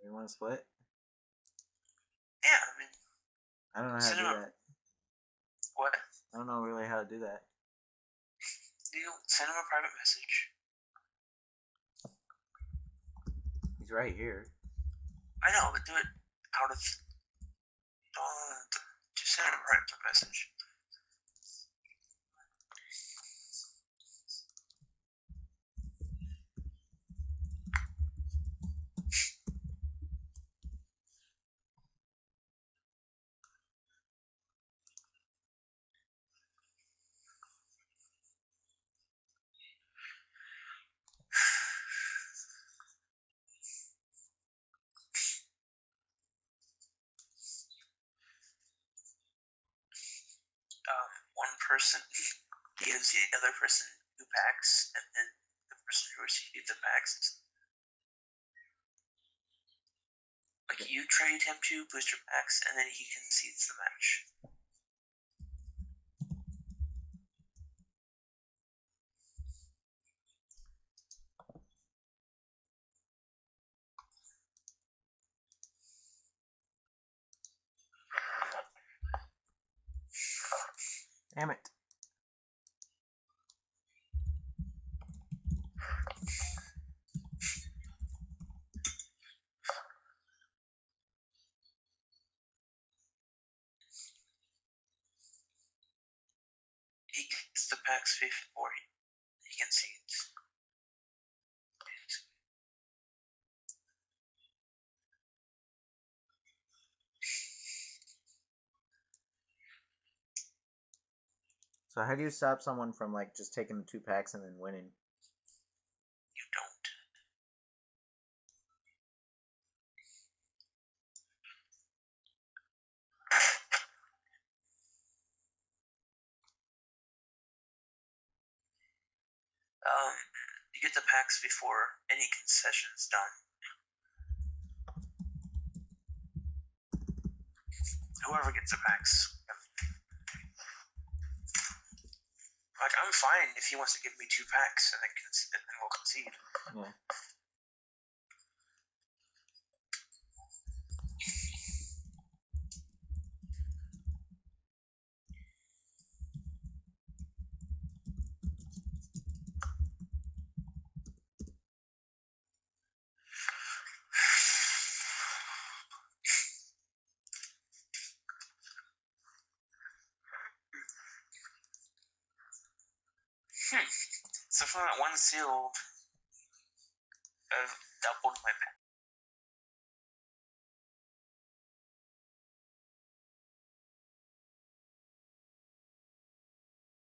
You want to split? Yeah, I mean, I don't know how to do that. What? I don't know really how to do that. You send him a private message. He's right here. I know, but do it out of. Just send him a private message. One person gives the other person 2 packs, and then the person who received the packs, like you trade him 2 booster packs, and then he concedes the match. Damn it. He gets the packs before he concedes. So how do you stop someone from like just taking the 2 packs and then winning? You don't. You get the packs before any concession's done. Whoever gets the packs. Like, I'm fine if he wants to give me 2 packs and then we'll concede. Yeah. So from that one sealed, I've doubled my